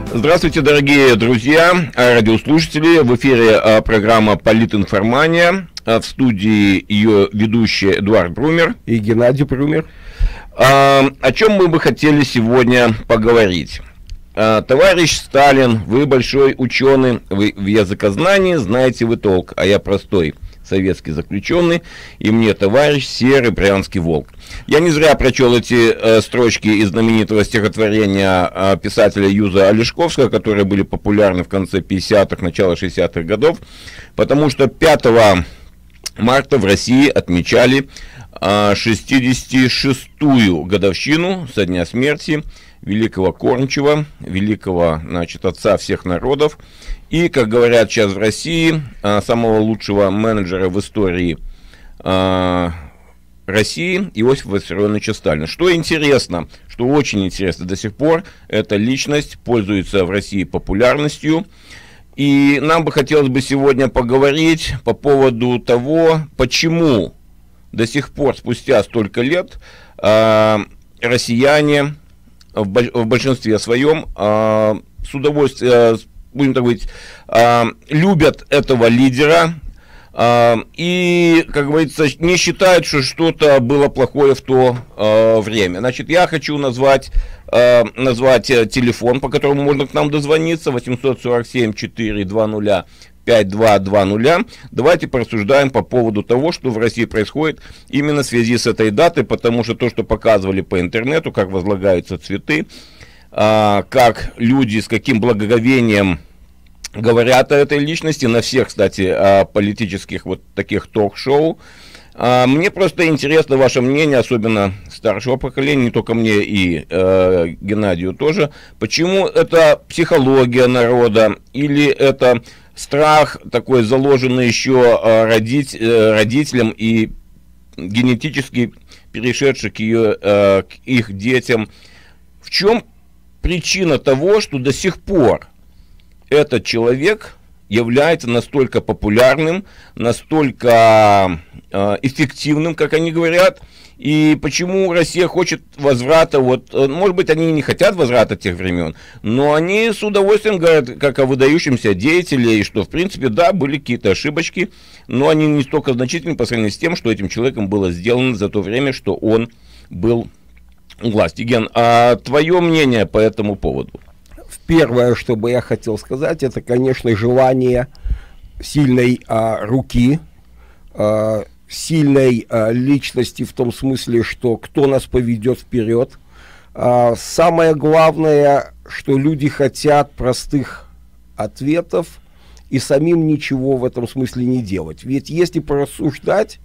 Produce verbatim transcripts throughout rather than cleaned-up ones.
Здравствуйте, дорогие друзья, радиослушатели. В эфире программа «Политинформания». В студии ее ведущий Эдуард Брумер и Геннадий Брумер. О чем мы бы хотели сегодня поговорить? Товарищ Сталин, вы большой ученый, вы в языкознании знаете вы толк, а я простой советский заключенный, и мне товарищ серый брянский волк. Я не зря прочел эти э, строчки из знаменитого стихотворения э, писателя Юза Олешковского, которые были популярны в конце пятидесятых, начало шестидесятых годов, потому что пятого марта в России отмечали э, шестьдесят шестую годовщину со дня смерти великого Кормчева, великого, значит, отца всех народов, и, как говорят сейчас в России, самого лучшего менеджера в истории России Иосифа Виссарионовича Сталина. Что интересно, что очень интересно до сих пор, эта личность пользуется в России популярностью, и нам бы хотелось бы сегодня поговорить по поводу того, почему до сих пор, спустя столько лет, россияне в большинстве своем с удовольствием, будем так говорить, любят этого лидера и, как говорится, не считают, что что-то было плохое в то время. Значит, я хочу назвать, назвать телефон, по которому можно к нам дозвониться, восемьсот сорок семь четыреста двадцать пять два двадцать. Давайте порассуждаем по поводу того, что в России происходит именно в связи с этой датой, потому что то, что показывали по интернету, как возлагаются цветы, как люди с каким благоговением говорят о этой личности, на всех, кстати, политических вот таких ток-шоу. Мне просто интересно ваше мнение, особенно старшего поколения, не только мне и э, Геннадию тоже. Почему это психология народа или это страх такой заложенный еще э, родить, э, родителям и генетически перешедший к, ее, э, к их детям? В чем причина того, что до сих пор этот человек является настолько популярным, настолько э, эффективным, как они говорят, и почему Россия хочет возврата, вот, может быть, они не хотят возврата тех времен, но они с удовольствием говорят, как о выдающемся деятеле, и что, в принципе, да, были какие-то ошибочки, но они не столько значительны по сравнению с тем, что этим человеком было сделано за то время, что он был у власти. Ген, а твое мнение по этому поводу? Первое, что бы я хотел сказать, это, конечно, желание сильной а, руки, а, сильной а, личности в том смысле, что кто нас поведет вперед. А, самое главное, что люди хотят простых ответов и самим ничего в этом смысле не делать. Ведь если порассуждать,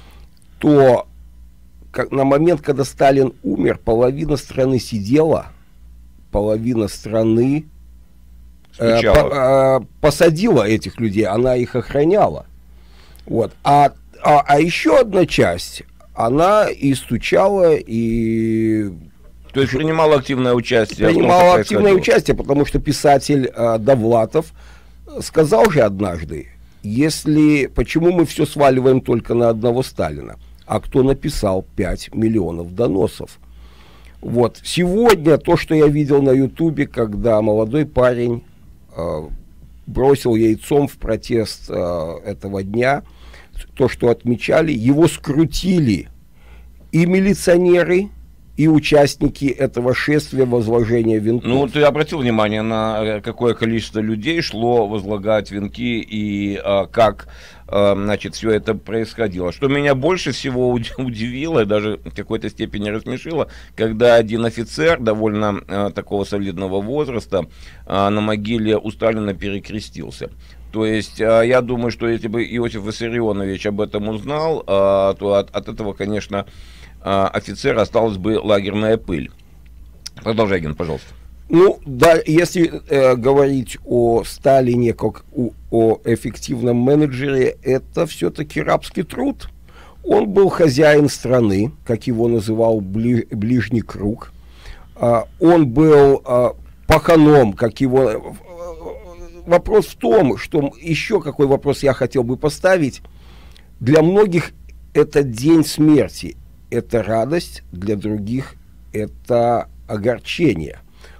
то как, на момент, когда Сталин умер, половина страны сидела, половина страны э, по, э, посадила этих людей, она их охраняла. Вот. А, а, а еще одна часть, она и стучала, и... То есть принимала активное участие? Принимала активное участие, потому что писатель э, Довлатов сказал же однажды, если, почему мы все сваливаем только на одного Сталина, а кто написал пять миллионов доносов? Вот. Сегодня то, что я видел на Ютубе, когда молодой парень э, бросил яйцом в протест э, этого дня, то, что отмечали, его скрутили и милиционеры, и участники этого шествия возложения венков. Ну, ты обратил внимание на какое количество людей шло возлагать венки и а, как, а, значит, все это происходило. Что меня больше всего удивило и даже в какой-то степени рассмешило, когда один офицер довольно а, такого солидного возраста а, на могиле у Сталина перекрестился. То есть, а, я думаю, что если бы Иосиф Виссарионович об этом узнал, а, то от, от этого, конечно, офицера осталась бы лагерная пыль. Продолжай, Ген, пожалуйста. Ну, да, если э, говорить о Сталине как о, о эффективном менеджере, это все-таки рабский труд. Он был хозяин страны, как его называл бли, ближний круг. А, он был а, паханом, как его... Вопрос в том, что еще какой вопрос я хотел бы поставить. Для многих это день смерти. Это радость, для других это огорчение.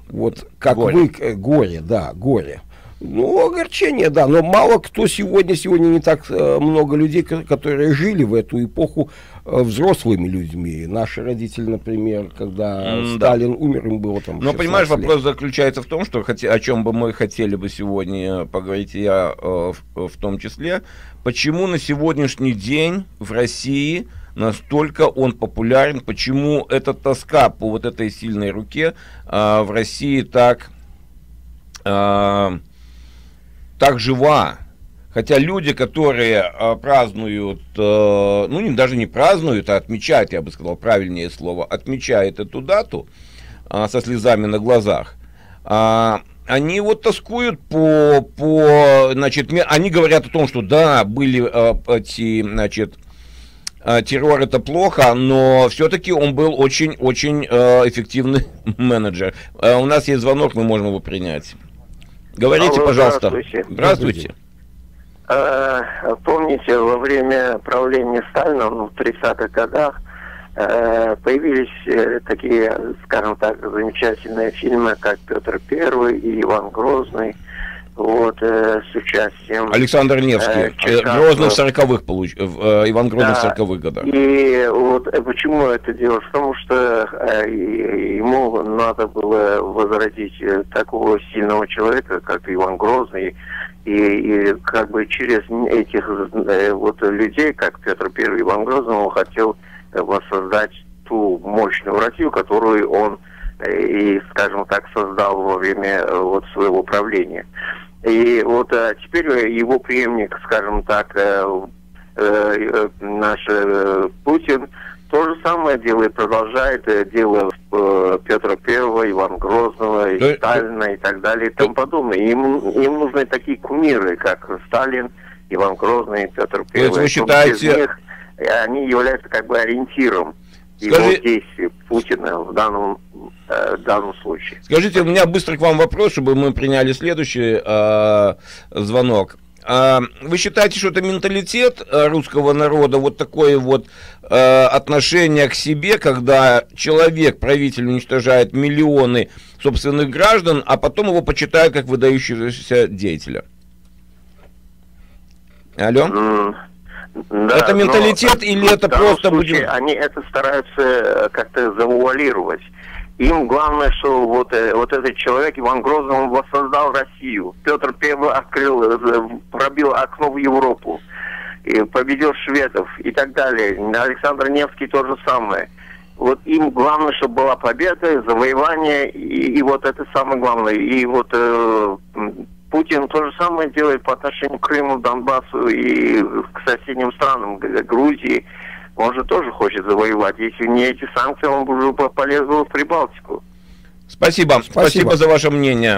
Вот как горе. вы, э, горе, да, горе. Ну, огорчение, да, но мало кто сегодня, сегодня не так э, много людей, которые жили в эту эпоху э, взрослыми людьми. Наши родители, например, когда mm, Сталин да. умер, им было там Но, понимаешь, лет. Вопрос заключается в том, что о чем бы мы хотели бы сегодня поговорить, я э, в, в том числе, почему на сегодняшний день в России настолько он популярен, почему эта тоска по вот этой сильной руке э, в России так... Э, так жива. Хотя люди, которые э, празднуют, э, ну не, даже не празднуют, а отмечают, я бы сказал, правильнее слово, отмечают эту дату э, со слезами на глазах, э, они вот тоскуют по, по, значит, они говорят о том, что да, были э, эти, значит, э, террор это плохо, но все-таки он был очень-очень э, эффективный менеджер. Э, у нас есть звонок, мы можем его принять. Говорите, Алло, пожалуйста. Здравствуйте. Здравствуйте. Э, помните, во время правления Сталина, ну, в тридцатых годах, э, появились э, такие, скажем так, замечательные фильмы, как «Петр Первый» и «Иван Грозный», вот, э, с участием... Александр Невский. Э, Грозный в сороковых, получ... э, Иван Грозный да. в сороковых годах. И вот э, почему это делать? Потому что э, ему надо было возродить э, такого сильного человека, как Иван Грозный, и, и как бы через этих э, вот людей, как Петр Первый, Иван Грозный, он хотел э, воссоздать ту мощную Россию, которую он э, и, скажем так, создал во время э, вот своего правления. И вот а, теперь его преемник, скажем так, э, э, наш э, Путин, то же самое делает, продолжает э, дело э, Петра Первого, Ивана Грозного, и да, Сталина и так далее и тому подобное. Им, им нужны такие кумиры, как Сталин, Иван Грозный, Петр Первый. Вы считаете... Них, они являются как бы ориентиром Скажи... его действий Путина в данном в данном случае. Скажите, у меня быстро к вам вопрос, чтобы мы приняли следующий э, звонок. Э, вы считаете, что это менталитет русского народа, вот такое вот э, отношение к себе, когда человек, правитель уничтожает миллионы собственных граждан, а потом его почитают как выдающегося деятеля? Алло? Mm. Да, это менталитет или это просто... Случае, будем... Они это стараются как-то завуалировать. Им главное, что вот, вот этот человек, Иван Грозный, он воссоздал Россию. Петр Первый открыл, пробил окно в Европу, и победил шведов и так далее. Александр Невский то же самое. Вот им главное, чтобы была победа, завоевание, и, и вот это самое главное. И вот э, Путин то же самое делает по отношению к Крыму, Донбассу и к соседним странам, Грузии. Он же тоже хочет завоевать. Если не эти санкции, он уже полез в Прибалтику. Спасибо. Спасибо. Спасибо за ваше мнение.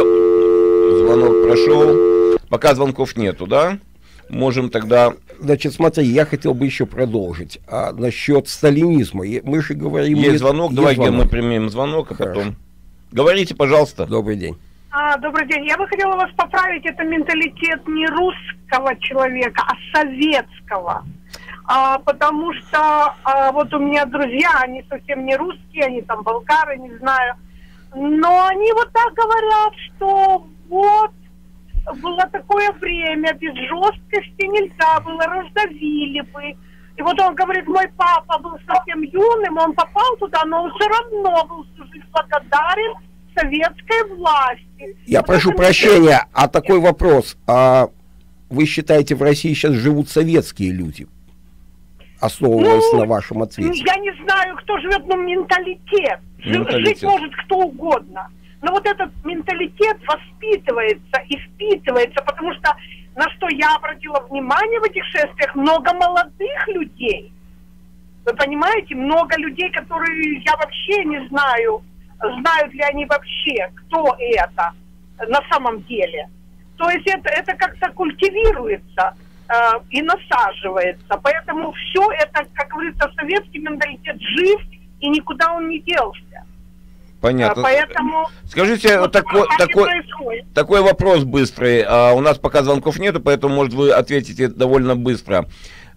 Звонок прошел. Пока звонков нету, да? Можем тогда... Значит, смотри, я хотел бы еще продолжить. А насчет сталинизма. Мы же говорим... Есть звонок. Давай мы примем звонок, а Хорошо. потом... Говорите, пожалуйста. Добрый день. А, добрый день. Я бы хотела вас поправить. Это менталитет не русского человека, а советского. А, потому что а, вот у меня друзья, они совсем не русские, они там болгары, не знаю. Но они вот так говорят, что вот было такое время, без жесткости нельзя было, раздавили бы. И вот он говорит, мой папа был совсем юным, он попал туда, но он все равно был всю жизнь благодарен советской власти. Я вот прошу прощения, а такой вопрос. А вы считаете, в России сейчас живут советские люди? Основываясь ну, на вашем ответе. Я не знаю, кто живет, но менталитет. менталитет. Жить может кто угодно. Но вот этот менталитет воспитывается и впитывается, потому что, на что я обратила внимание в этих шествиях, много молодых людей. Вы понимаете, много людей, которые я вообще не знаю, знают ли они вообще, кто это на самом деле. То есть это, это как-то культивируется и насаживается. Поэтому все это, как говорится, советский менталитет жив, и никуда он не делся. Понятно. Поэтому скажите, вот такой, такой, такой вопрос быстрый. А, у нас пока звонков нету, поэтому, может, вы ответите довольно быстро.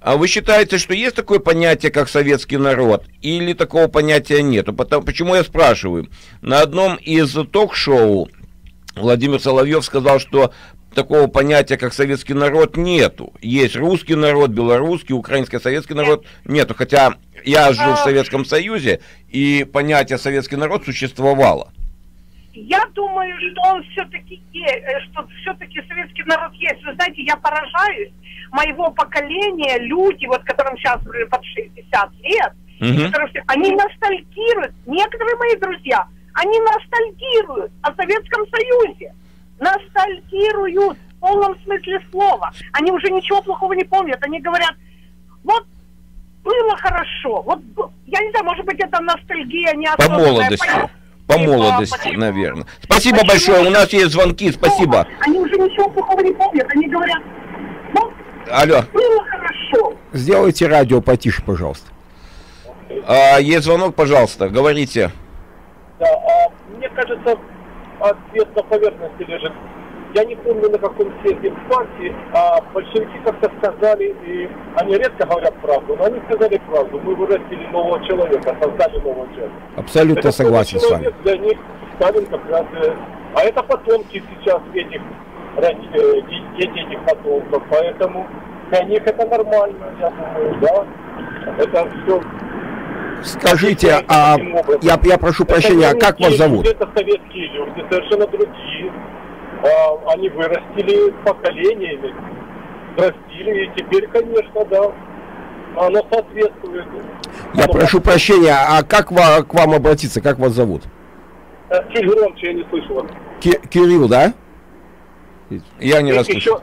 А вы считаете, что есть такое понятие, как советский народ, или такого понятия нету? Потому, почему я спрашиваю? На одном из ток-шоу Владимир Соловьев сказал, что такого понятия, как советский народ, нету. Есть русский народ, белорусский, украинский, советский народ нету. Хотя я жил в Советском Союзе, и понятие советский народ существовало. Я думаю, что он все-таки есть, что все-таки советский народ есть. Вы знаете, я поражаюсь. Моего поколения, люди, вот которым сейчас под шестьдесят лет, uh-huh. которые, они ностальгируют, некоторые мои друзья, они ностальгируют о Советском Союзе. Ностальгируют в полном смысле слова. Они уже ничего плохого не помнят. Они говорят, вот было хорошо. Вот, я не знаю, может быть, это ностальгия неосознанная. По молодости. По молодости, по, наверное. Спасибо Почему? большое. У нас есть звонки. Спасибо. Они уже ничего плохого не помнят. Они говорят, вот Алло. было хорошо. Сделайте радио потише, пожалуйста. А, есть звонок, пожалуйста. Говорите. Да, а, мне кажется, ответ на поверхности лежит. Я не помню, на каком съезде в партии, а большевики как-то сказали, и они редко говорят правду, но они сказали правду. Мы вырастили нового человека, создали нового человека. Абсолютно это согласен с вами. Для них Сталин как раз... А это потомки сейчас этих, дети этих потомков, поэтому для них это нормально, я думаю, да. Это все... Скажите, а я, я прошу прощения, а как вас зовут? Это советские люди, совершенно другие. А, они вырастили поколениями, растили, и теперь, конечно, да, оно соответствует. Я оно прошу как... прощения, а как ва- к вам обратиться, как вас зовут? Чуть громче, я не слышал. Ки- Кирилл, да? Я не расслышал.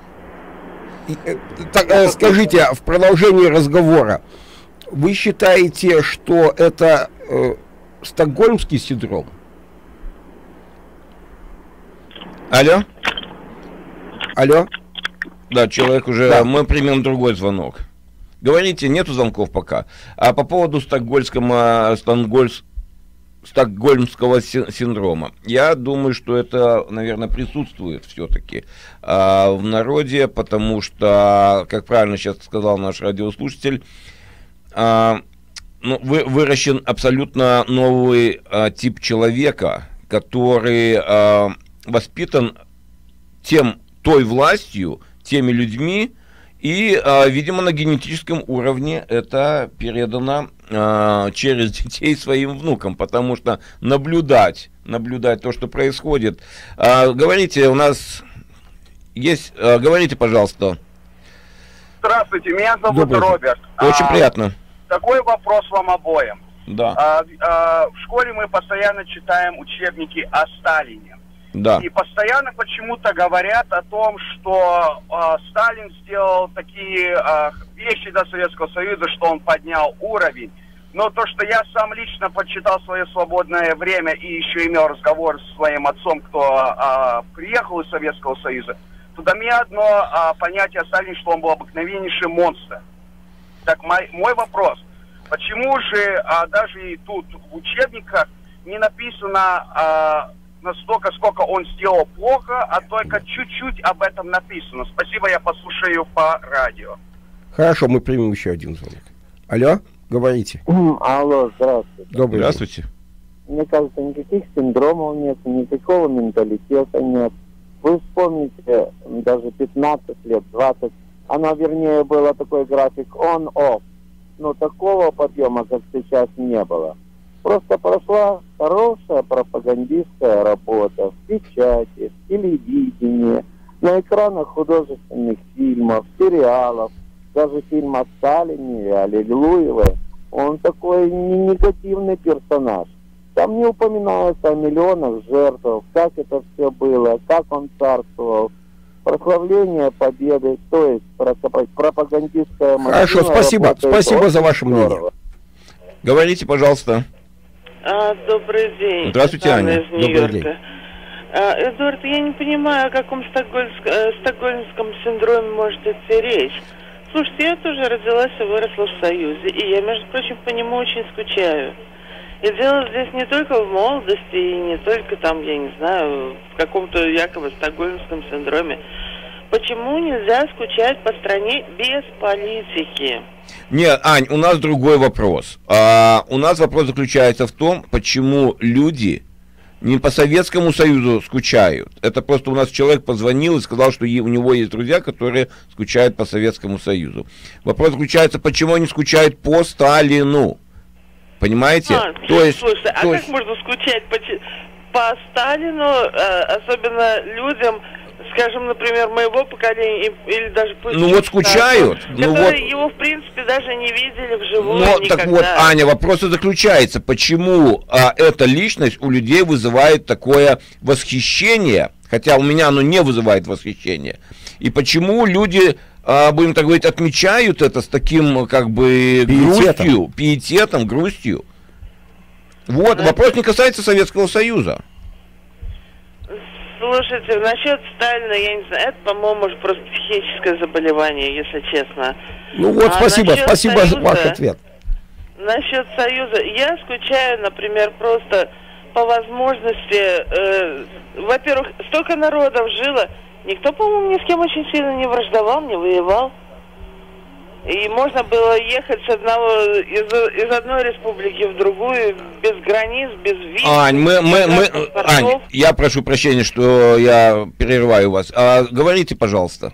Еще... Так, э, скажите, в продолжении разговора, вы считаете, что это э, стокгольмский синдром? Алло? Алло? Да, человек уже... Да. Мы примем другой звонок. Говорите, нету звонков пока. А по поводу стокгольмского, стокгольмс, стокгольмского синдрома. Я думаю, что это, наверное, присутствует все-таки а, в народе, потому что, как правильно сейчас сказал наш радиослушатель, а, ну, вы, выращен абсолютно новый а, тип человека, который... А, воспитан тем, той властью, теми людьми, и, а, видимо, на генетическом уровне это передано а, через детей своим внукам, потому что наблюдать, наблюдать то, что происходит. А, говорите, у нас есть... А, говорите, пожалуйста. Здравствуйте, меня зовут Добрый Роберт. Очень а, приятно. Такой вопрос вам обоим. Да. А, а, в школе мы постоянно читаем учебники о Сталине. Да. И постоянно почему-то говорят о том, что э, Сталин сделал такие э, вещи для Советского Союза, что он поднял уровень. Но то, что я сам лично почитал в свое свободное время и еще имел разговор с своим отцом, кто э, приехал из Советского Союза, то до меня одно э, понятие о Сталине, что он был обыкновеннейший монстр. Так мой, мой вопрос, почему же э, даже и тут в учебниках не написано... Э, настолько, сколько он сделал плохо, а только чуть-чуть об этом написано. Спасибо, я послушаю по радио. Хорошо, мы примем еще один звонок. Алло, говорите. Алло, здравствуйте. Добрый Здравствуйте. день. Мне кажется, никаких синдромов нет, никакого менталитета нет. Вы вспомните, даже пятнадцать лет, двадцать, оно, вернее, было такой график on-off. Но такого подъема, как сейчас, не было. Просто прошла хорошая пропагандистская работа в печати, в телевидении, на экранах художественных фильмов, сериалов, даже фильм о Сталине или Аллилуевой. Он такой негативный персонаж. Там не упоминается о миллионах жертв, как это все было, как он царствовал. Прославление победы, то есть пропагандистская машина. Хорошо, спасибо, спасибо за ваше мнение. Говорите, пожалуйста. А, добрый день. Здравствуйте, Аня. Добрый день. А, Эдуард, я не понимаю, о каком стокгольмском, стокгольмском синдроме может идти речь. Слушайте, я тоже родилась и выросла в Союзе, и я, между прочим, по нему очень скучаю. И дело здесь не только в молодости, и не только там, я не знаю, в каком-то якобы стокгольмском синдроме. Почему нельзя скучать по стране без политики? Нет, Ань, у нас другой вопрос. А, у нас вопрос заключается в том, почему люди не по Советскому Союзу скучают. Это просто у нас человек позвонил и сказал, что у него есть друзья, которые скучают по Советскому Союзу. Вопрос заключается, почему они скучают по Сталину. Понимаете? А, то есть, слушайте, а то как есть... можно скучать по, по Сталину, особенно людям, скажем, например, моего поколения, или даже... Ну вот скучают. Которые ну вот... его, в принципе, даже не видели вживую Но, никогда. так вот, Аня, вопрос и заключается, почему а, эта личность у людей вызывает такое восхищение, хотя у меня оно не вызывает восхищения, и почему люди, а, будем так говорить, отмечают это с таким, как бы, Пиететом. грустью, пиететом, грустью. Вот, да. Вопрос не касается Советского Союза. Слушайте, насчет Сталина, я не знаю, это, по-моему, уже просто психическое заболевание, если честно. Ну вот, а спасибо, спасибо Союза, за ваш ответ. Насчет Союза, я скучаю, например, просто по возможности, э, во-первых, столько народов жило, никто, по-моему, ни с кем очень сильно не враждовал, не воевал. И можно было ехать с одного, из, из одной республики в другую, без границ, без виз. Ань, мы, мы, мы, Ань, я прошу прощения, что я перерываю вас. А, говорите, пожалуйста.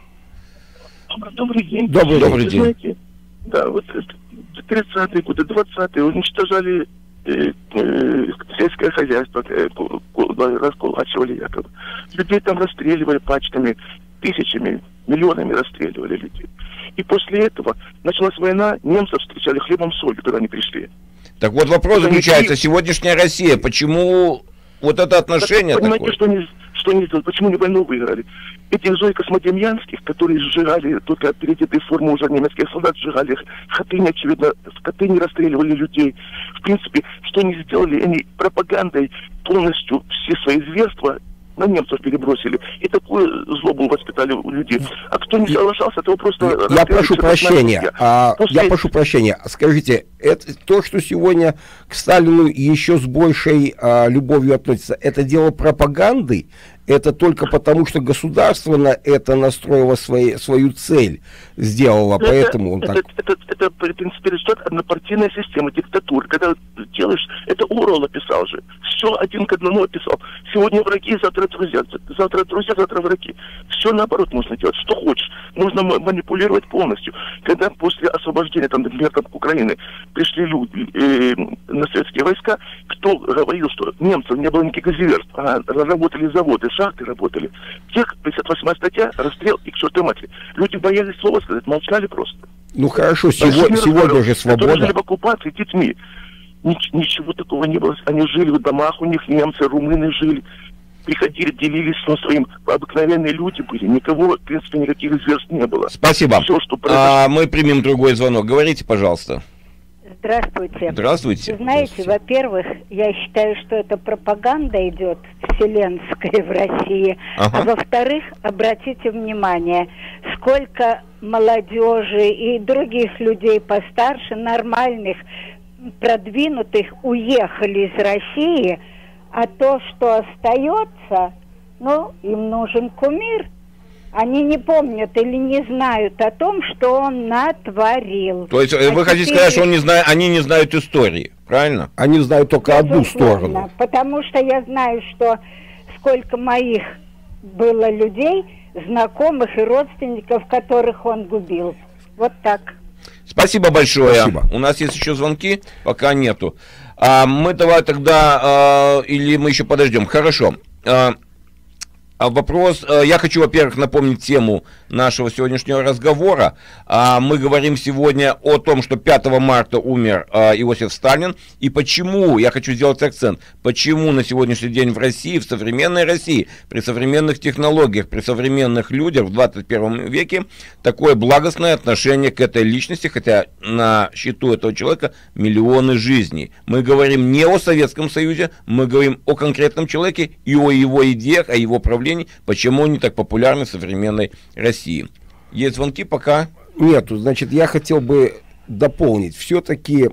Добрый день. Добрый, Добрый день. Знаете, да, вот тридцатые годы, двадцатые уничтожали э, э, сельское хозяйство, э, раскулачивали якобы. Людей там расстреливали пачками, тысячами, миллионами расстреливали людей. И после этого началась война, немцев встречали хлебом солью, когда они пришли. Так вот вопрос заключается, и... сегодняшняя Россия, почему вот это отношение так, понимаете, такое? что они, что они сделали, почему они войну выиграли? Этих Зой Космодемьянских, которые сжигали, только перед этой формой уже немецких солдат сжигали их, в Хатыне, очевидно, в Хатыне расстреливали людей. В принципе, что они сделали? Они пропагандой полностью все свои зверства на немцев перебросили. И такую злобу воспитали у людей. А кто не соглашался, того просто... Я прошу прощения. А, После... Я прошу прощения. Скажите, это то, что сегодня к Сталину еще с большей а, любовью относится, это дело пропаганды? Это только потому, что государство на это настроило свои, свою цель, сделало, это, поэтому он это, так... Это, это, это, в принципе, результат однопартийной системы, диктатуры. Когда делаешь, это Урал описал же. Все один к одному описал. Сегодня враги, завтра друзья. Завтра друзья, завтра враги. Все наоборот можно делать, что хочешь. Нужно манипулировать полностью. Когда после освобождения, там, например, там, Украины пришли люди э, на советские войска, кто говорил, что немцев не было никаких зверств, а работали заводы, шахты работали. Тех, пятьдесят восьмая статья, расстрел и к чертовой матери. Люди боялись слова сказать, молчали просто. Ну хорошо, сегодня, сегодня же свобода. Которые жили в оккупации детьми. Нич ничего такого не было. Они жили в домах, у них немцы, румыны жили. Приходили, делились со своим. Обыкновенные люди были. Никого, в принципе, никаких зверств не было. Спасибо. Все, что а, мы примем другой звонок. Говорите, пожалуйста. Здравствуйте. Здравствуйте. Вы знаете, во-первых, я считаю, что это пропаганда идет вселенская в России. Ага. А во-вторых, обратите внимание, сколько молодежи и других людей постарше, нормальных, продвинутых, уехали из России, а то, что остается, ну, им нужен кумир. Они не помнят или не знают о том, что он натворил. То есть а вы хотите сказать, что он не знает, они не знают истории, правильно? Они знают только одну сторону. Потому что я знаю, что сколько моих было людей, знакомых и родственников, которых он губил. Вот так. Спасибо большое. Спасибо. У нас есть еще звонки, пока нету. А, мы давай тогда, а, или мы еще подождем. Хорошо. А, Вопрос, я хочу, во-первых, напомнить тему нашего сегодняшнего разговора. Мы говорим сегодня о том, что пятого марта умер Иосиф Сталин. И почему, я хочу сделать акцент, почему на сегодняшний день в России, в современной России, при современных технологиях, при современных людях в двадцать первом веке такое благостное отношение к этой личности, хотя на счету этого человека миллионы жизней. Мы говорим не о Советском Союзе, мы говорим о конкретном человеке и о его идеях, о его правлении. Почему они так популярны в современной России? Есть звонки пока? Нету. Значит, я хотел бы дополнить. Все-таки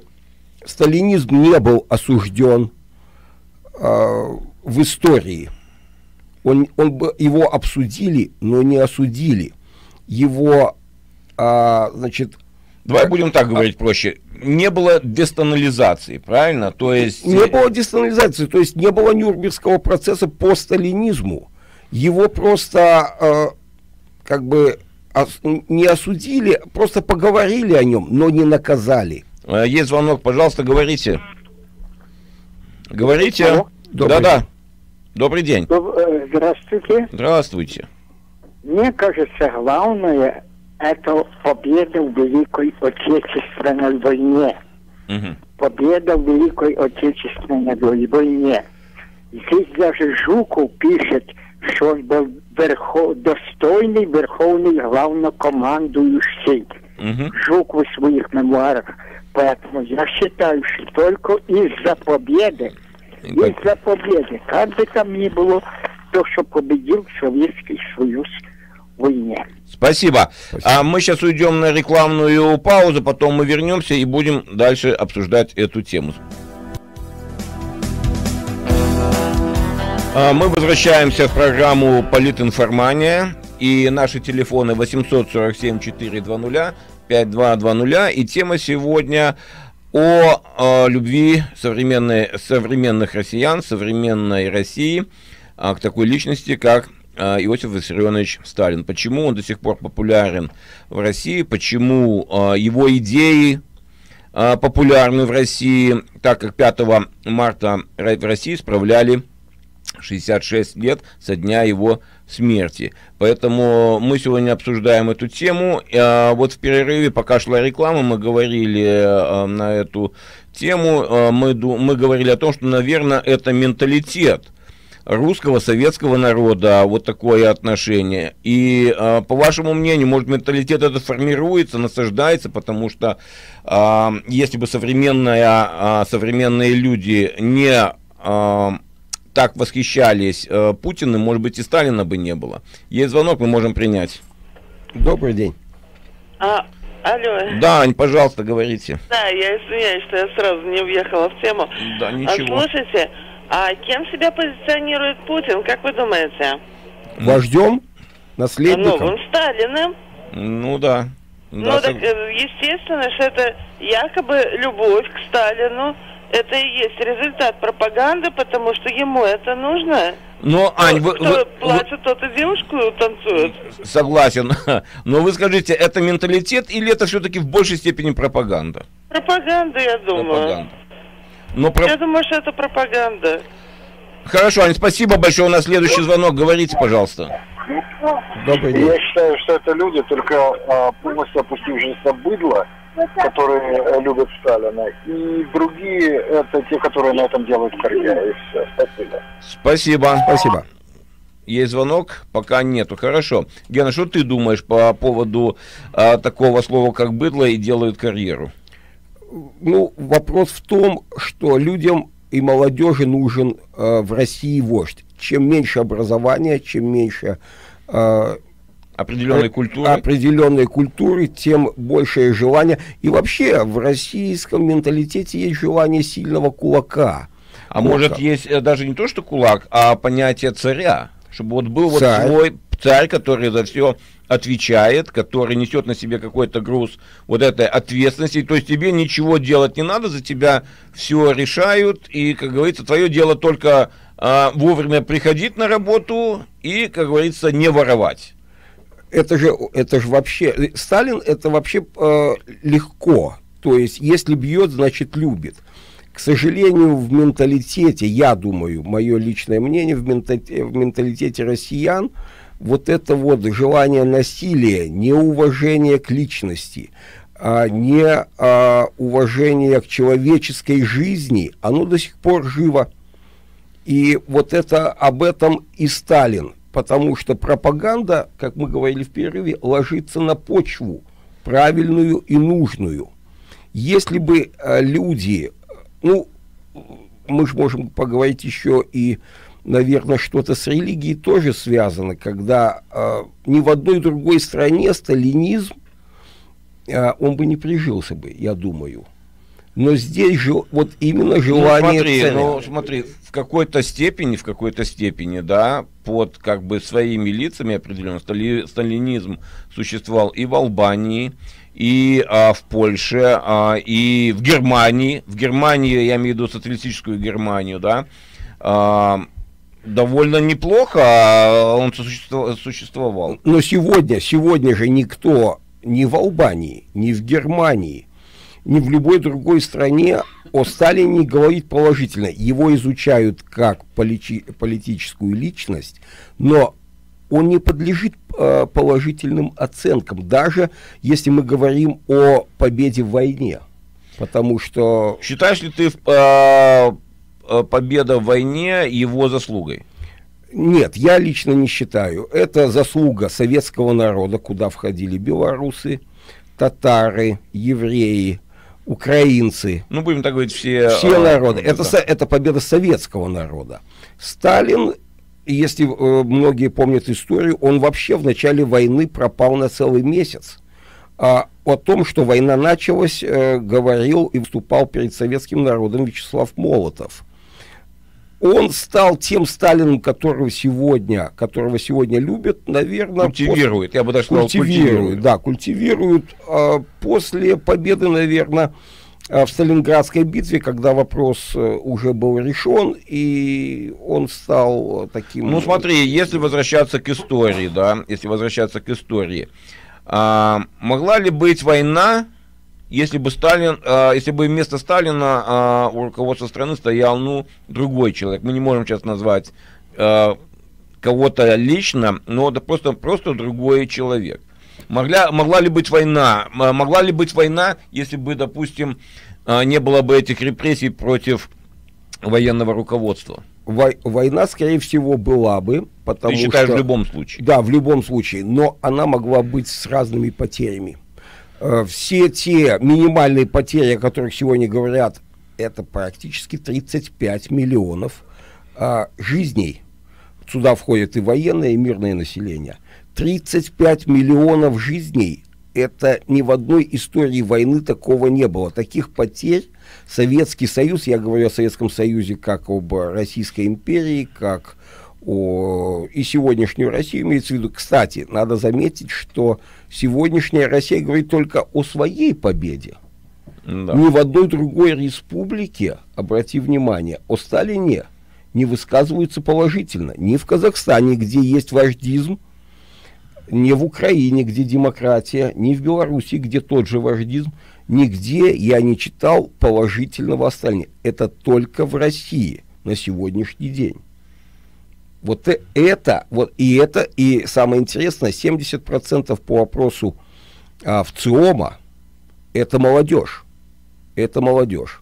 сталинизм не был осужден э, в истории. Он, он бы, его обсудили, но не осудили. Его, а, значит... Давай будем так говорить проще. Не было десталинизации, правильно? То есть... Не было десталинизации, то есть не было Нюрнбергского процесса по сталинизму. Его просто э, как бы ос, не осудили, просто поговорили о нем, но не наказали. Есть звонок, пожалуйста, говорите. Говорите. Да-да. Добрый день. Здравствуйте. Здравствуйте. Мне кажется, главное это победа в Великой Отечественной войне. Угу. Победа в Великой Отечественной войне. Здесь даже Жуков пишет, что он был верхов... достойный верховный главнокомандующий. Угу. Жуков в своих мемуарах. Поэтому я считаю, что только из-за победы, из-за победы, как бы там ни было, то, что победил Советский Союз в войне. Спасибо. Спасибо. А мы сейчас уйдем на рекламную паузу, потом мы вернемся и будем дальше обсуждать эту тему. Мы возвращаемся в программу «Политинформания». И наши телефоны восемьсот сорок семь четыреста двадцать пятьдесят два двадцать. И тема сегодня о, о любви современной, современных россиян, современной России а, к такой личности, как а, Иосиф Виссарионович Сталин. Почему он до сих пор популярен в России, почему а, его идеи а, популярны в России, так как пятого марта в России справляли шестьдесят шесть лет со дня его смерти. Поэтому мы сегодня обсуждаем эту тему. Вот в перерыве, пока шла реклама, мы говорили на эту тему, мы, мы говорили о том, что, наверное, это менталитет русского, советского народа, вот такое отношение. И, по вашему мнению, может, менталитет этот формируется, насаждается, потому что если бы современная, современные люди не так восхищались э, Путиным, может быть, и Сталина бы не было. Есть звонок, мы можем принять. Добрый день. А, алло. Да, Ань, пожалуйста, говорите. Да, я извиняюсь, что я сразу не въехала в тему. Да, ничего. А, слушайте, а кем себя позиционирует Путин, как вы думаете? Вождем? Наследником? Новым Сталиным. Ну да. Ну да, так, естественно, что это якобы любовь к Сталину. Это и есть результат пропаганды, потому что ему это нужно. Но, Ань, вы... Кто вы, плачет, вы... тот и девушку танцует. Согласен. Но вы скажите, это менталитет или это все-таки в большей степени пропаганда? Пропаганда, я думаю. Пропаганда. Но про... Я думаю, что это пропаганда. Хорошо, Ань, спасибо большое. У нас следующий звонок. Говорите, пожалуйста. Добрый день. Я считаю, что это люди, только а, полностью опустившиеся быдло, которые любят Сталина, и другие это те, которые на этом делают карьеру. И все. Спасибо. Спасибо. Спасибо. Есть звонок? Пока нету. Хорошо. Гена, что ты думаешь по поводу а, такого слова, как быдло, и делают карьеру? Ну, вопрос в том, что людям и молодежи нужен э, в России вождь. Чем меньше образования, чем меньше э, определенной культуры. определенной культуры, тем большее желание. И вообще в российском менталитете есть желание сильного кулака. А вот может как. Есть даже не то, что кулак, а понятие царя. Чтобы вот был царь. Вот свой царь, который за все отвечает, который несет на себе какой-то груз вот этой ответственности. То есть тебе ничего делать не надо, за тебя все решают. И, как говорится, твое дело только а, вовремя приходить на работу и, как говорится, не воровать. Это же, это же вообще... Сталин это вообще э, легко. То есть, если бьет, значит любит. К сожалению, в менталитете, я думаю, мое личное мнение, в менталитете, в менталитете россиян, вот это вот желание насилия, неуважение к личности, а, не а, уважение к человеческой жизни, оно до сих пор живо. И вот это об этом и Сталин. Потому что пропаганда, как мы говорили в перерыве, ложится на почву правильную и нужную. Если бы а, люди, ну, мы же можем поговорить еще и, наверное, что-то с религией тоже связано, когда а, ни в одной другой стране сталинизм, а, он бы не прижился бы, я думаю. Но здесь же вот именно желание ну, смотри, царя. Ну, смотри, в какой-то степени, в какой-то степени, да, под как бы своими лицами определенно стали, сталинизм существовал и в Албании, и а, в Польше, а, и в Германии. В Германии, я имею в виду социалистическую Германию, да, а, довольно неплохо он существовал. Но сегодня, сегодня же никто ни в Албании, ни в Германии, ни в любой другой стране о Сталине не говорит положительно. Его изучают как полити политическую личность, но он не подлежит э, положительным оценкам, даже если мы говорим о победе в войне. Потому что... Считаешь ли ты э, победа в войне его заслугой? Нет, я лично не считаю. Это заслуга советского народа, куда входили белорусы, татары, евреи, украинцы. Ну, будем так говорить, все... Все народы. А, это, да. это победа советского народа. Сталин, если э, многие помнят историю, он вообще в начале войны пропал на целый месяц. А о том, что война началась, э, говорил и выступал перед советским народом Вячеслав Молотов. Он стал тем Сталином, которого сегодня, которого сегодня любят, наверное... Культивирует, после, я бы даже сказал, культивирует. культивирует. Да, культивирует. А после победы, наверное, в Сталинградской битве, когда вопрос уже был решен, и он стал таким... Ну смотри, если возвращаться к истории, да, если возвращаться к истории, а, могла ли быть война, если бы Сталин, а, если бы вместо Сталина а, у руководства страны стоял, ну, другой человек? Мы не можем сейчас назвать а, кого-то лично, но это просто, просто другой человек. Могла, могла ли быть война? Могла ли быть война, если бы, допустим, не было бы этих репрессий против военного руководства? Война, скорее всего, была бы, потому Ты считаешь, что... в любом случае? Да, в любом случае, но она могла быть с разными потерями. Все те минимальные потери, о которых сегодня говорят, это практически тридцать пять миллионов а, жизней. Сюда входят и военное, и мирное население. тридцать пять миллионов жизней, это ни в одной истории войны такого не было. Таких потерь Советский Союз, я говорю о Советском Союзе как об Российской империи, как о... и сегодняшнюю Россию имеется в виду. Кстати, надо заметить, что сегодняшняя Россия говорит только о своей победе. Да. Ни в одной другой республике, обрати внимание, о Сталине не высказываются положительно. Ни в Казахстане, где есть вождизм, ни в Украине, где демократия, ни в Беларуси, где тот же вождизм, нигде я не читал положительного о Сталине. Это только в России на сегодняшний день. Вот это, вот и это, и самое интересное, семьдесят процентов по опросу а, в ЦИОМа это молодежь. Это молодежь.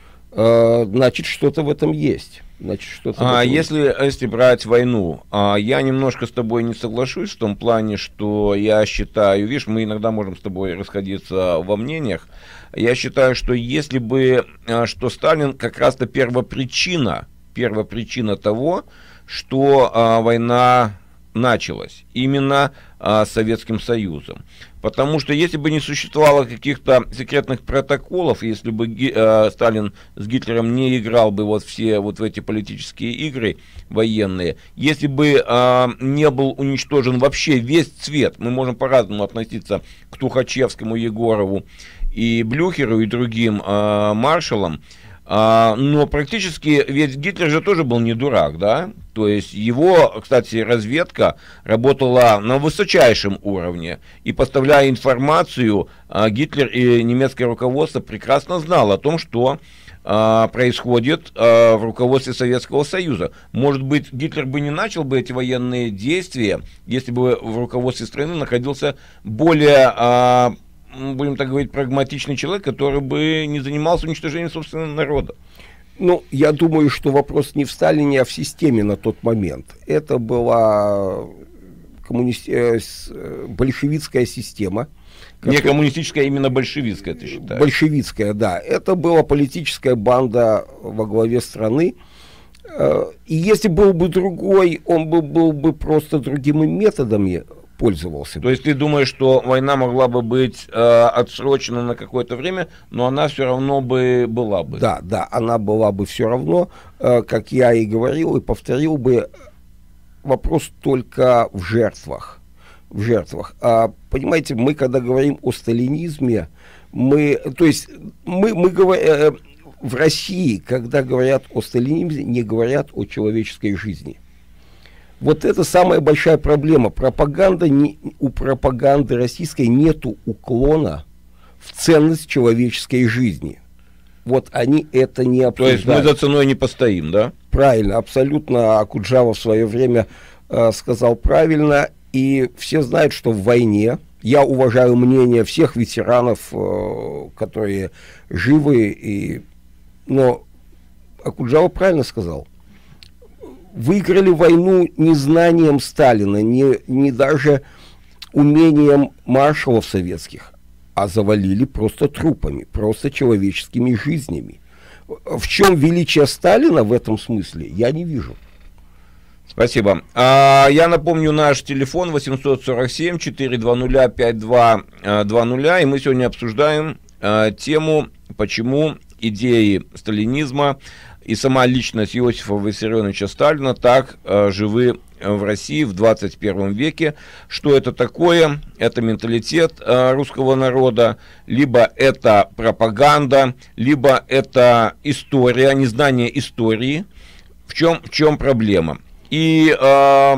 А, значит, что-то в этом есть. Значит, что-то а если, если брать войну, а, я немножко с тобой не соглашусь в том плане, что я считаю, видишь, мы иногда можем с тобой расходиться во мнениях, я считаю, что если бы, а, что Сталин как раз-то первопричина, первопричина того, что а, война началась именно а, Советским Союзом. Потому что если бы не существовало каких-то секретных протоколов, если бы э, Сталин с Гитлером не играл бы вот все вот в эти политические игры военные, если бы э, не был уничтожен вообще весь цвет, мы можем по-разному относиться к Тухачевскому, Егорову и Блюхеру и другим э, маршалам, А, но практически, ведь Гитлер же тоже был не дурак, да, то есть его, кстати, разведка работала на высочайшем уровне, и поставляя информацию, а, Гитлер и немецкое руководство прекрасно знало о том, что а, происходит а, в руководстве Советского Союза. Может быть, Гитлер бы не начал бы эти военные действия, если бы в руководстве страны находился более... А, будем так говорить, прагматичный человек, который бы не занимался уничтожением собственного народа. Ну, я думаю, что вопрос не в Сталине, а в системе на тот момент. Это была коммуни... большевистская система. Не которая... коммунистическая, а именно большевистская, ты считаешь? Большевистская, да. Это была политическая банда во главе страны. И если был бы другой, он бы был бы просто другими методами пользовался. То есть ты думаешь, что война могла бы быть э, отсрочена на какое-то время, но она все равно бы была бы? Да, да, она была бы все равно, э, как я и говорил, и повторил бы, вопрос только в жертвах. В жертвах. А, понимаете, мы, когда говорим о сталинизме, мы, то есть мы, мы говорим, в России, когда говорят о сталинизме, не говорят о человеческой жизни. Вот это самая большая проблема. Пропаганда, не, у пропаганды российской нету уклона в ценность человеческой жизни. Вот они это не обсуждают. То есть мы за ценой не постоим, да? Правильно, абсолютно. Акуджава в свое время э, сказал правильно. И все знают, что в войне, я уважаю мнение всех ветеранов, э, которые живы, и, но Акуджава правильно сказал. Выиграли войну не знанием Сталина, не, не даже умением маршалов советских, а завалили просто трупами, просто человеческими жизнями. В чем величие Сталина в этом смысле, я не вижу. Спасибо. А, я напомню наш телефон восемьсот сорок семь четыреста двадцать пять два двадцать, и мы сегодня обсуждаем а, тему, почему идеи сталинизма и сама личность Иосифа Виссарионовича Сталина так э, живы в России в двадцать первом веке. Что это такое? Это менталитет э, русского народа, либо это пропаганда, либо это история, незнание истории. В чем, в чем проблема? И э,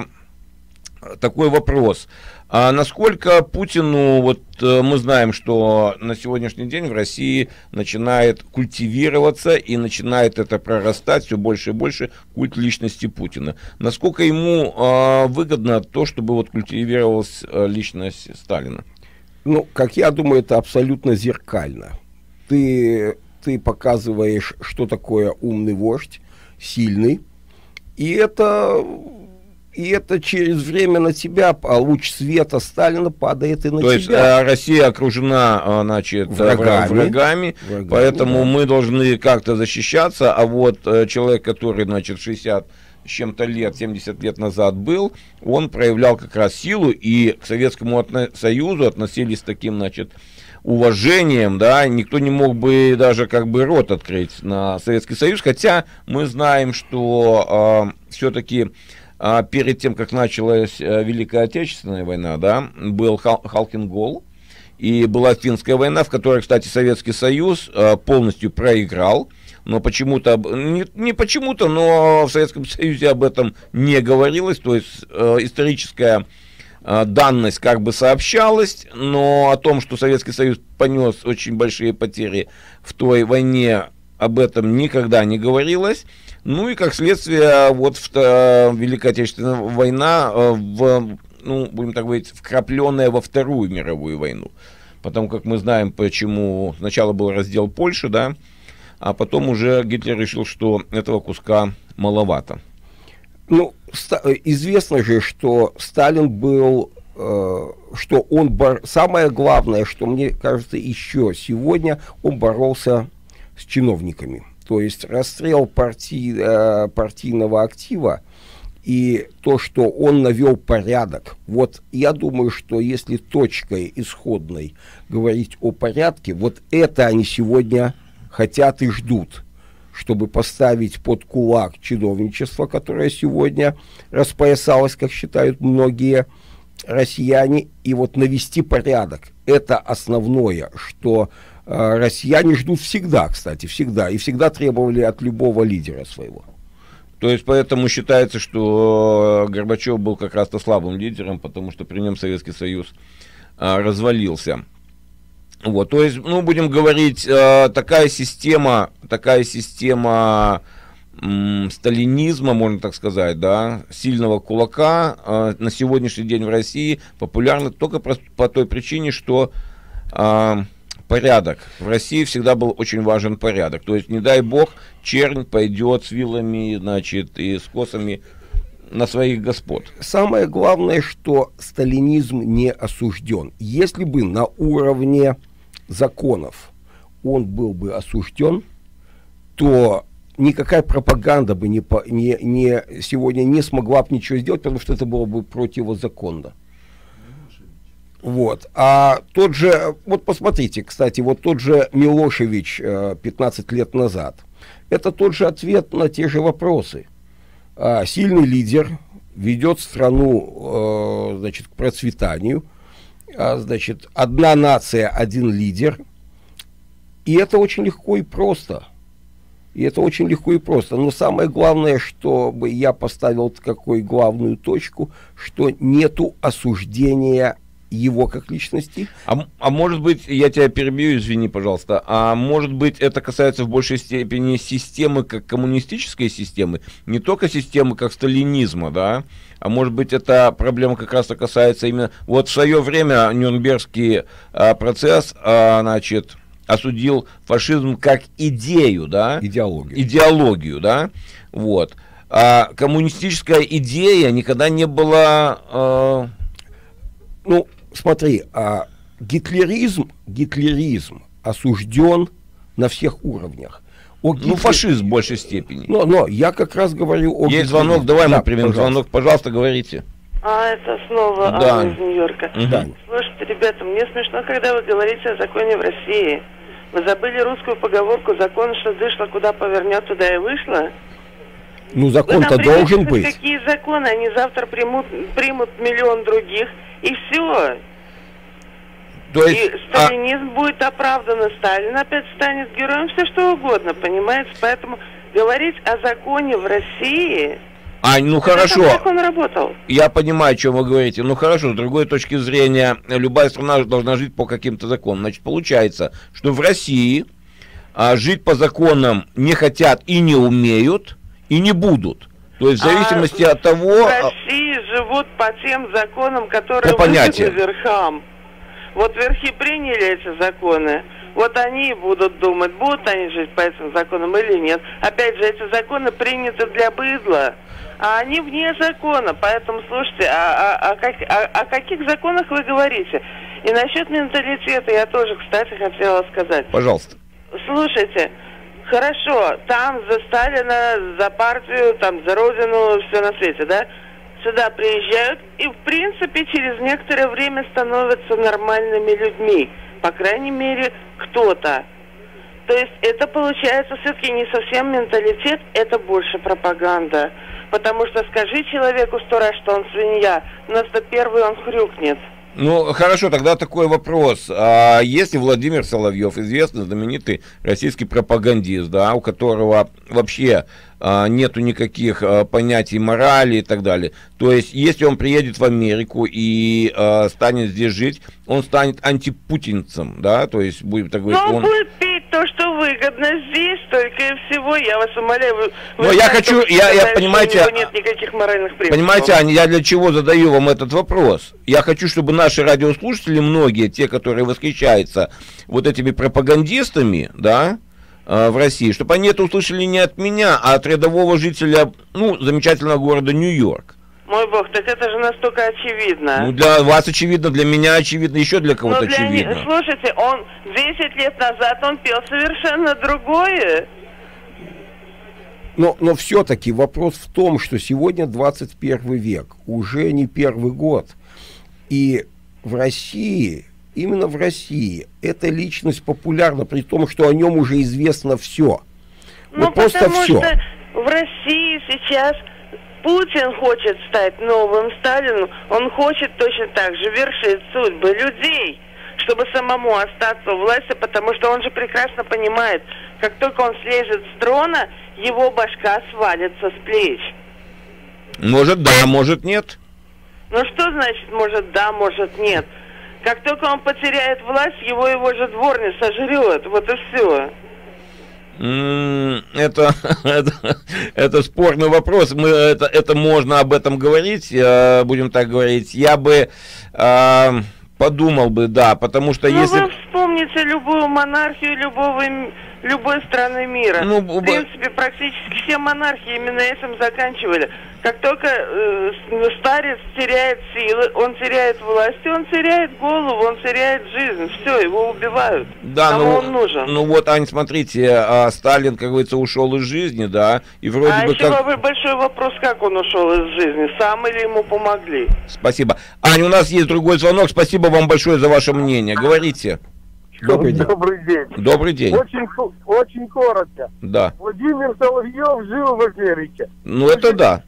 такой вопрос. А насколько Путину, вот мы знаем, что на сегодняшний день в России начинает культивироваться и начинает это прорастать все больше и больше культ личности Путина. Насколько ему а, выгодно то, чтобы вот культивировалась а, личность Сталина? Ну, как я думаю, это абсолютно зеркально. Ты, ты показываешь, что такое умный вождь, сильный, и это... И это через время на тебя, а луч света Сталина падает и на То тебя. То есть а, Россия окружена, значит, врагами, врагами, врагами поэтому да. мы должны как-то защищаться, а вот человек, который, значит, шестьдесят с чем-то лет, семьдесят лет назад был, он проявлял как раз силу, и к Советскому отно- Союзу относились с таким, значит, уважением, да, никто не мог бы даже как бы рот открыть на Советский Союз, хотя мы знаем, что э, все-таки А перед тем, как началась Великая Отечественная война, да, был Халкин-Гол, и была Финская война, в которой, кстати, Советский Союз полностью проиграл, но почему-то, не, не почему-то, но в Советском Союзе об этом не говорилось, то есть историческая данность как бы сообщалась, но о том, что Советский Союз понес очень большие потери в той войне, об этом никогда не говорилось. Ну и как следствие, вот в, в Великая Отечественная война, в, ну, будем так говорить, вкрапленная во Вторую мировую войну. Потому как мы знаем, почему сначала был раздел Польши, да, а потом уже Гитлер решил, что этого куска маловато. Ну, известно же, что Сталин был, э, что он, бор... самое главное, что мне кажется еще сегодня, он боролся с чиновниками. То есть расстрел парти, э, партийного актива и то, что он навел порядок. Вот я думаю, что если точкой исходной говорить о порядке, вот это они сегодня хотят и ждут, чтобы поставить под кулак чиновничество, которое сегодня распоясалось, как считают многие россияне, и вот навести порядок. Это основное, что россияне ждут всегда, кстати, всегда. И всегда требовали от любого лидера своего. То есть, поэтому считается, что Горбачев был как раз-то слабым лидером, потому что при нем Советский Союз а, развалился. Вот, то есть, ну, будем говорить, а, такая система, такая система м, сталинизма, можно так сказать, да, сильного кулака а, на сегодняшний день в России популярна только по, по той причине, что... А, порядок. В России всегда был очень важен порядок. То есть, не дай бог, чернь пойдет с вилами, значит, и с косами на своих господ. Самое главное, что сталинизм не осужден. Если бы на уровне законов он был бы осужден, то никакая пропаганда бы не, не, не, сегодня не смогла бы ничего сделать, потому что это было бы противозаконно. Вот. А тот же, вот посмотрите, кстати, вот тот же Милошевич пятнадцать лет назад, это тот же ответ на те же вопросы. А, сильный лидер ведет страну, э, значит, к процветанию, а, значит, одна нация, один лидер, и это очень легко и просто. И это очень легко и просто. Но самое главное, чтобы я поставил какую главную точку, что нету осуждения его как личности. А, а может быть, я тебя перебью, извини, пожалуйста, а может быть, это касается в большей степени системы как коммунистической системы, не только системы как сталинизма, да, а может быть, эта проблема как раз касается именно... Вот в свое время Нюрнбергский а, процесс, а, значит, осудил фашизм как идею, да? Идеологию. Идеологию, да, вот. А коммунистическая идея никогда не была... А... Ну, смотри, а гитлеризм, гитлеризм осужден на всех уровнях. О гитлер... Ну, фашизм в большей степени. Но, но я как раз говорю о... Есть звонок, давай да, мы примем пожалуйста. звонок, пожалуйста, говорите. А, это снова да. Анна из Нью-Йорка. Да. Слушайте, ребята, мне смешно, когда вы говорите о законе в России. Вы забыли русскую поговорку «закон, что дышло, куда повернет, туда и вышло». Ну, закон-то должен быть. Какие законы? Они завтра примут, примут миллион других, и все. То есть, и сталинизм а... будет оправдан, и Сталин опять станет героем, все что угодно, понимаете? Поэтому говорить о законе в России... А, ну хорошо, как он работал? Я понимаю, о чем вы говорите. Ну хорошо, с другой точки зрения, любая страна должна жить по каким-то законам. Значит, получается, что в России а, жить по законам не хотят и не умеют, и не будут. То есть в зависимости а, от того... В России живут по тем законам, которые выгодны верхам. Вот верхи приняли эти законы, вот они и будут думать, будут они жить по этим законам или нет. Опять же, эти законы приняты для быдла, а они вне закона. Поэтому, слушайте, а, а, а, как, а, о каких законах вы говорите? И насчет менталитета я тоже, кстати, хотела сказать. Пожалуйста. Слушайте, хорошо, там за Сталина, за партию, там за Родину, все на свете, да? Сюда приезжают и, в принципе, через некоторое время становятся нормальными людьми. По крайней мере, кто-то. То есть это, получается, все-таки не совсем менталитет, это больше пропаганда. Потому что скажи человеку сто раз, что он свинья, на сто первый он хрюкнет. Ну, хорошо, тогда такой вопрос. А если Владимир Соловьев, известный, знаменитый российский пропагандист, да, у которого вообще а, нету никаких а, понятий морали и так далее, то есть, если он приедет в Америку и а, станет здесь жить, он станет антипутинцем, да, то есть, будет так говорить... Но он, он будет петь то, что выгодно здесь, только и всего, я вас умоляю. Вы, Но я хочу, я, я, понимаете, нет никаких моральных принципов. Понимаете, Аня, я для чего задаю вам этот вопрос? Я хочу, чтобы наши радиослушатели, многие, те, которые восхищаются вот этими пропагандистами, да, э, в России, чтобы они это услышали не от меня, а от рядового жителя, ну, замечательного города Нью-Йорк. Мой бог, так это же настолько очевидно. Ну, для вас очевидно, для меня очевидно, еще для кого-то для очевидно. Не... Слушайте, он десять лет назад он пел совершенно другое. Но, но все-таки вопрос в том, что сегодня двадцать первый век, уже не первый год. И в России, именно в России, эта личность популярна, при том, что о нем уже известно все. Ну, вот просто потому все. что в России сейчас Путин хочет стать новым Сталином, он хочет точно так же вершить судьбы людей, чтобы самому остаться у власти, потому что он же прекрасно понимает, как только он слезет с трона, его башка свалится с плеч. Может да, может нет. Ну что значит может да, может нет? Как только он потеряет власть, его его же дворня сожрет, вот и все. Это, это, это спорный вопрос. Мы, это, это можно об этом говорить, э, будем так говорить. Я бы э, подумал бы, да, потому что ну, если... вы вспомните любую монархию любого любой страны мира. Ну, в принципе, практически все монархии именно этим заканчивали. Как только э, старец теряет силы, он теряет власть, он теряет голову, он теряет жизнь. Все, его убивают. Да, Кому ну, он нужен? Ну вот, Ань, смотрите, а Сталин, как говорится, ушел из жизни, да, и вроде а бы еще как... большой вопрос, как он ушел из жизни, сам или ему помогли? Спасибо. Ань, у нас есть другой звонок, спасибо вам большое за ваше мнение. Говорите. Добрый день. Добрый день. Добрый день. Очень, очень коротко. Да. Владимир Соловьев жил в Америке. Ну это да.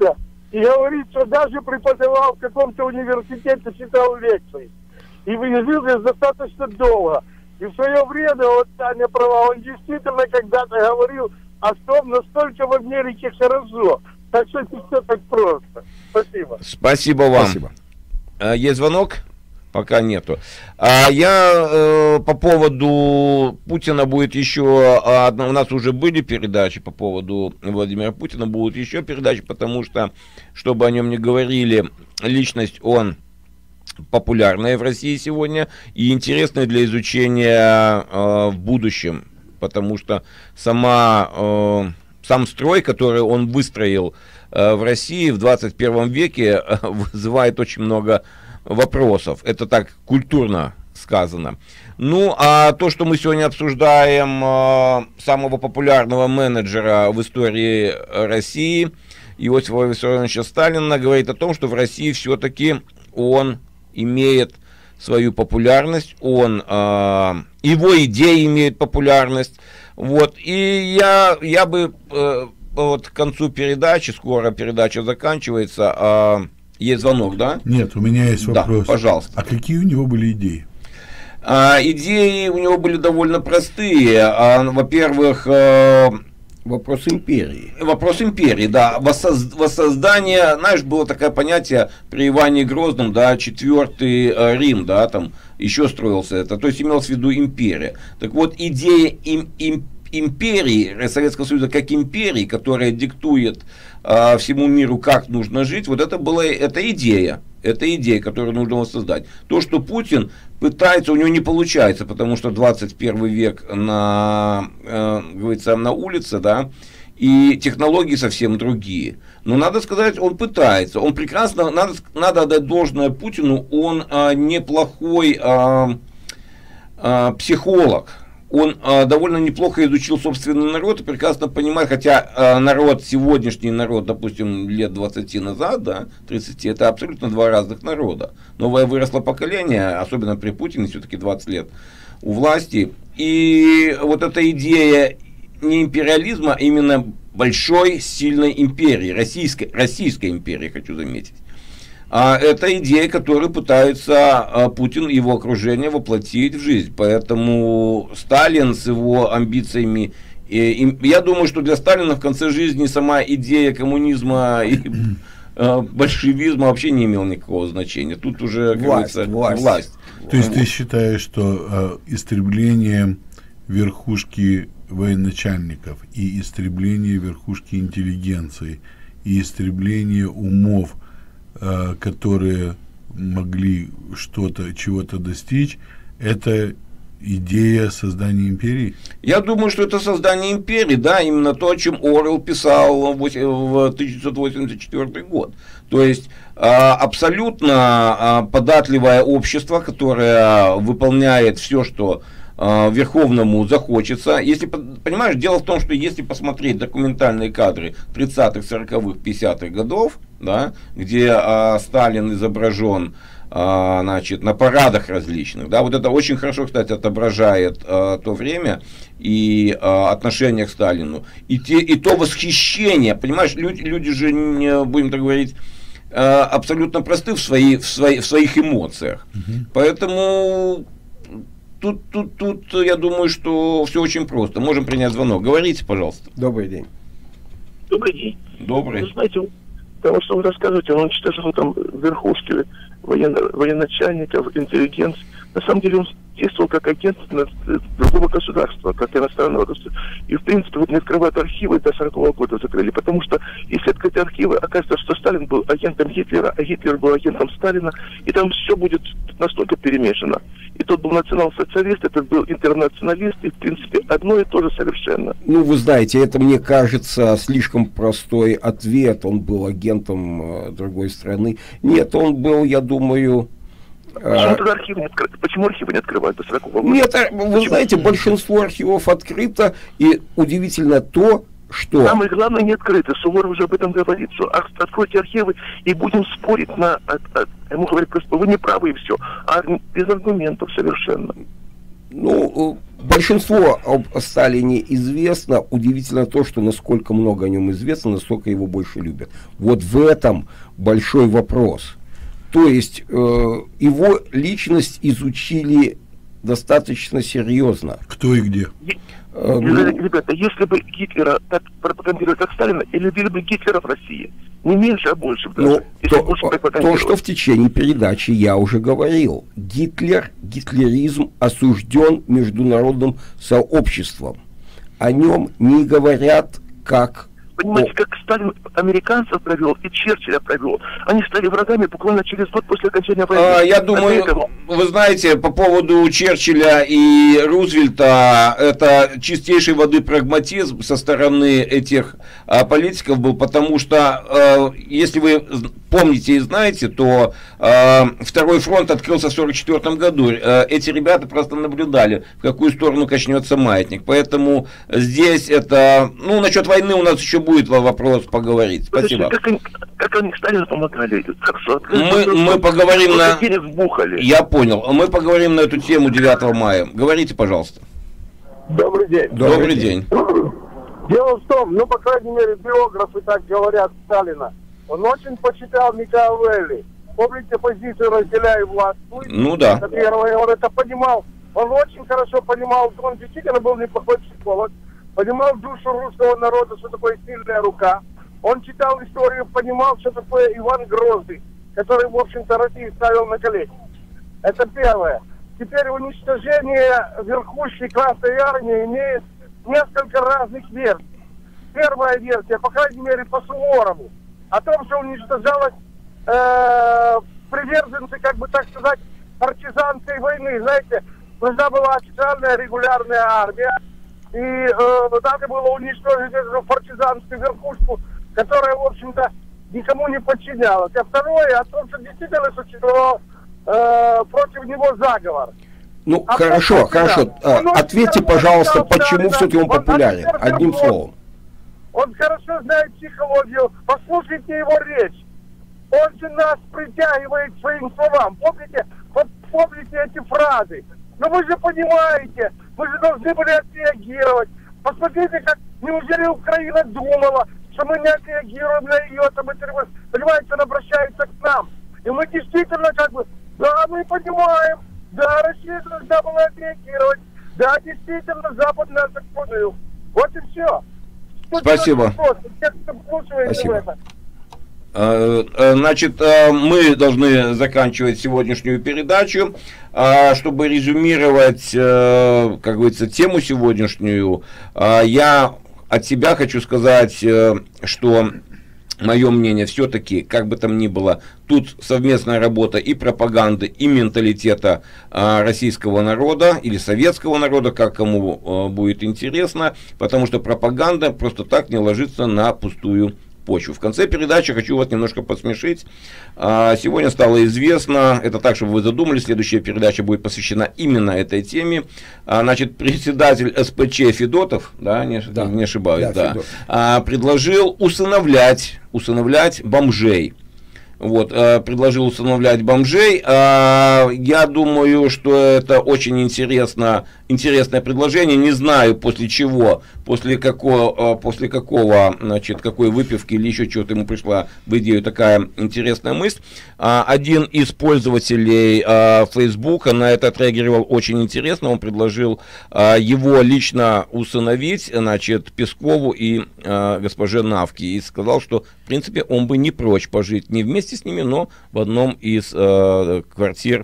И говорит, что даже преподавал в каком-то университете, читал лекции. И жил здесь достаточно долго. И в свое время, вот Таня права, он действительно когда-то говорил о том, настолько в Америке хорошо. Так что это все так просто. Спасибо. Спасибо вам. Спасибо. Есть звонок? Пока нету. А я э, по поводу Путина будет еще одна. У нас уже были передачи по поводу Владимира Путина, будут еще передачи, потому что, чтобы о нем не говорили, личность он популярная в России сегодня и интересная для изучения э, в будущем, потому что сама э, сам строй, который он выстроил э, в России в двадцать первом веке, э, вызывает очень много вопросов. Это так культурно сказано. Ну, а то, что мы сегодня обсуждаем э, самого популярного менеджера в истории России, Иосифа Виссарионовича Сталина, говорит о том, что в России все-таки он имеет свою популярность, он, э, его идеи имеют популярность. Вот, и я, я бы э, вот к концу передачи, скоро передача заканчивается, э, есть звонок, да? Нет, у меня есть вопрос. Да, пожалуйста. А какие у него были идеи? А, идеи у него были довольно простые. А, во-первых, э, вопрос империи. Вопрос империи, да. Воссоз, воссоздание, знаешь, было такое понятие при Иване Грозном, да, четвертый э, Рим, да, там еще строился это. То есть имелось в виду империя. Так вот, идея им, им, империи, Советского Союза как империи, которая диктует э, всему миру, как нужно жить, вот это была эта идея. Это идея, которую нужно воссоздать. То, что Путин пытается, у него не получается, потому что двадцать первый век на, э, говорится, на улице, да, и технологии совсем другие. Но надо сказать, он пытается, он прекрасно, надо, надо отдать должное Путину, он э, неплохой э, э, психолог. Он э, довольно неплохо изучил собственный народ и прекрасно понимает, хотя э, народ, сегодняшний народ, допустим, лет двадцати назад, да, тридцати, это абсолютно два разных народа. Новое выросло поколение, особенно при Путине, все-таки двадцать лет у власти. И вот эта идея не империализма, а именно большой, сильной империи, российской, российской империи, хочу заметить. А это идея, которую пытаются Путин и его окружение воплотить в жизнь. Поэтому Сталин с его амбициями, и, и, я думаю, что для Сталина в конце жизни сама идея коммунизма и э, большевизма вообще не имела никакого значения. Тут уже, власть, власть. власть. То есть ты считаешь, что э, истребление верхушки военачальников и истребление верхушки интеллигенции и истребление умов, которые могли что-то, чего-то достичь, это идея создания империи? Я думаю, что это создание империи, да, именно то, о чем Оруэлл писал в тысяча девятьсот восемьдесят четвёртый год. То есть абсолютно податливое общество, которое выполняет все, что Верховному захочется. Если, понимаешь, дело в том, что если посмотреть документальные кадры тридцатых, сороковых, пятидесятых годов, да, где а, Сталин изображен а, значит, на парадах различных, да, вот это очень хорошо, кстати, отображает а, то время и а, отношение к Сталину. И, те, и то восхищение, понимаешь, люди, люди же, не, будем так говорить, а, абсолютно просты в, свои, в, свои, в своих эмоциях. Угу. Поэтому... Тут, тут, тут, я думаю, что все очень просто. Можем принять звонок. Говорите, пожалуйста. Добрый день. Добрый день. Добрый. Вы знаете, потому что вы рассказываете, он уничтожил там верхушки военно, военачальников, интеллигенции. На самом деле он действовал как агент другого государства, как иностранного государства. И, в принципе, вот не открывают архивы, до сорокового года закрыли. Потому что, если открыть архивы, окажется, что Сталин был агентом Гитлера, а Гитлер был агентом Сталина, и там все будет настолько перемешано. И тот был национал-социалист, этот был интернационалист, и, в принципе, одно и то же совершенно. Ну, вы знаете, это, мне кажется, слишком простой ответ. Он был агентом э, другой страны. Нет, он был, я думаю... Почему тогда архивы не открывают? Почему архивы не открывают до сорокового года? Нет, вы Почему? знаете, большинство архивов открыто, и удивительно то, что... Самое главное, не открыто. Суворов уже об этом говорит, что откройте архивы и будем спорить на... Ему говорят, просто вы не правы и все. А без аргументов совершенно. Ну, большинство об Сталине известно. Удивительно то, что насколько много о нем известно, настолько его больше любят. Вот в этом большой вопрос. То есть э, его личность изучили достаточно серьезно. Кто и где? Э, ну, Ребята, если бы Гитлера так пропагандировали, как Сталина, или любили бы Гитлера в России, не меньше, а больше. Ну, то, то, что в течение передачи я уже говорил. Гитлер, гитлеризм осужден международным сообществом. О нем не говорят как... Понимаете, как Сталин американцев провел и Черчилля провел. Они стали врагами буквально через год после окончания войны. А, я думаю, этого... вы знаете, по поводу Черчилля и Рузвельта, это чистейшей воды прагматизм со стороны этих а, политиков был, потому что, а, если вы помните и знаете, то а, Второй фронт открылся в сорок четвёртом году. А, эти ребята просто наблюдали, в какую сторону качнется маятник. Поэтому здесь это, ну, насчет войны у нас еще будет вопрос поговорить. Спасибо. Как они, как они Сталину помогали? Хорошо. Мы, мы поговорим на... Я понял. Мы поговорим на эту тему девятого мая. Говорите, пожалуйста. Добрый день. Добрый, Добрый день. день. Дело в том, ну, по крайней мере, биографы так говорят Сталина. Он очень почитал Макиавелли. Помните позицию «разделяй власть»? Ну да. Это первое, он это понимал. Он очень хорошо понимал, он действительно был неплохой психолог. Понимал душу русского народа, что такое сильная рука. Он читал историю, понимал, что такое Иван Грозный, который, в общем-то, Россию ставил на колени. Это первое. Теперь уничтожение верхушки Красной Армии имеет несколько разных версий. Первая версия, по крайней мере, по Суворову, о том, что уничтожалась э, приверженцы, как бы так сказать, партизанской войны. Знаете, нужна была официальная регулярная армия. И э, надо было уничтожить эту партизанскую верхушку, которая, в общем-то, никому не подчинялась. А второе, о том, что действительно существовал э, против него заговор. Ну, а хорошо, хорошо. А, ответьте, пожалуйста, почему все-таки он популярен? Одним словом. Он хорошо знает психологию. Послушайте его речь. Он же нас притягивает своим словам. Помните, помните эти фразы? Но вы же понимаете, вы же должны были отреагировать. Посмотрите, как неужели Украина думала, что мы не отреагируем на ее, там, понимаете, он обращается к нам. И мы действительно как бы, да, мы понимаем, да, Россия должна была отреагировать, да, действительно, Запад нас отпугнул. Вот и все. Тут Спасибо. Спасибо. Значит, мы должны заканчивать сегодняшнюю передачу. Чтобы резюмировать, как говорится, тему сегодняшнюю, я от себя хочу сказать, что мое мнение все-таки, как бы там ни было, тут совместная работа и пропаганды, и менталитета российского народа или советского народа, как кому будет интересно, потому что пропаганда просто так не ложится на пустую почву. В конце передачи хочу вас немножко посмешить. Сегодня стало известно, это так, чтобы вы задумались, следующая передача будет посвящена именно этой теме. Значит, председатель эс пэ че Федотов, да, не, да. не ошибаюсь, да, да, предложил усыновлять, усыновлять бомжей. Вот, предложил усыновлять бомжей. Я думаю, что это очень интересно, интересное предложение. Не знаю, после чего, после какого, после какого, значит, какой выпивки или еще чего-то ему пришла в идею такая интересная мысль. Один из пользователей Фейсбука на это отреагировал очень интересно. Он предложил его лично усыновить, значит, Пескову и госпоже Навке. И сказал, что, в принципе, он бы не прочь пожить не вместе с ними, но в одном из э, квартир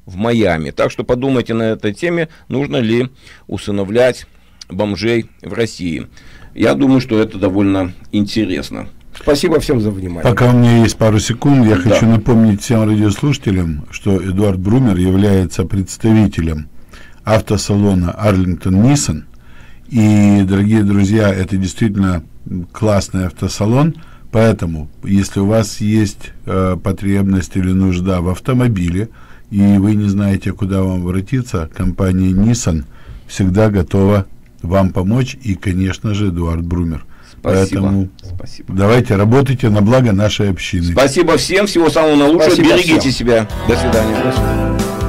в Майами. Так что подумайте на этой теме, нужно ли усыновлять бомжей в России. Я думаю, что это довольно интересно. Спасибо всем за внимание. Пока у меня есть пару секунд, я да. хочу напомнить всем радиослушателям, что Эдуард Брумер является представителем автосалона Arlington Nissan. И, дорогие друзья, это действительно классный автосалон. Поэтому, если у вас есть э, потребность или нужда в автомобиле, и вы не знаете, куда вам обратиться, компания Nissan всегда готова вам помочь. И, конечно же, Эдуард Брумер. Спасибо. Поэтому Спасибо. давайте работайте на благо нашей общины. Спасибо всем, всего самого наилучшего. Спасибо Берегите всем. себя. До свидания. До свидания.